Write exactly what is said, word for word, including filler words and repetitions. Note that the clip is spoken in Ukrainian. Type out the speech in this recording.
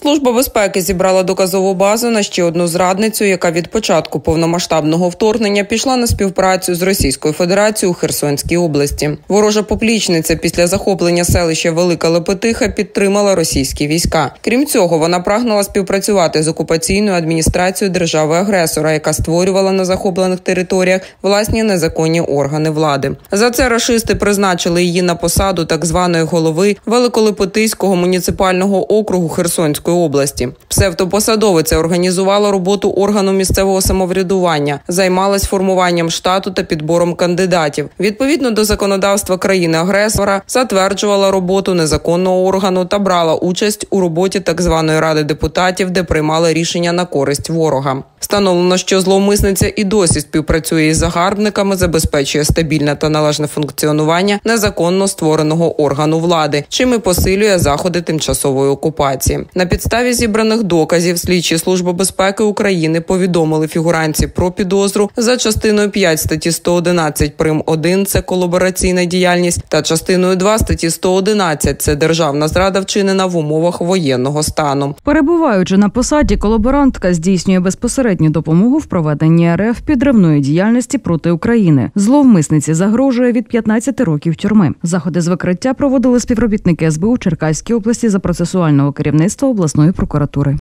Служба безпеки зібрала доказову базу на ще одну зрадницю, яка від початку повномасштабного вторгнення пішла на співпрацю з Російською Федерацією у Херсонській області. Ворожа поплічниця після захоплення селища Велика Лепетиха підтримала російські війська. Крім цього, вона прагнула співпрацювати з окупаційною адміністрацією держави-агресора, яка створювала на захоплених територіях власні незаконні органи влади. За це рашисти призначили її на посаду так званої голови Великолепетиського муніципального округу Херсонської області. Псевдопосадовиця організувала роботу органу місцевого самоврядування, займалась формуванням штату та підбором кандидатів. Відповідно до законодавства країни-агресора, затверджувала роботу незаконного органу та брала участь у роботі так званої Ради депутатів, де приймали рішення на користь ворога. Встановлено, що зловмисниця і досі співпрацює із загарбниками, забезпечує стабільне та належне функціонування незаконно створеного органу влади, чим і посилює заходи тимчасової окупації. На підставі зібраних доказів слідчі Служби безпеки України повідомили фігурантці про підозру за частиною п'ять статті сто одинадцять прим. один – це колабораційна діяльність, та частиною два статті сто одинадцять – це державна зрада, вчинена в умовах воєнного стану. Перебуваючи на посаді, колаборантка здійснює безпосередню допомогу в проведенні РФ підривної діяльності проти України. Зловмисниці загрожує від п'ятнадцяти років тюрми. Заходи з викриття проводили співробітники ес бе у Черкаській області за процесуального керівництва обласної прокуратури.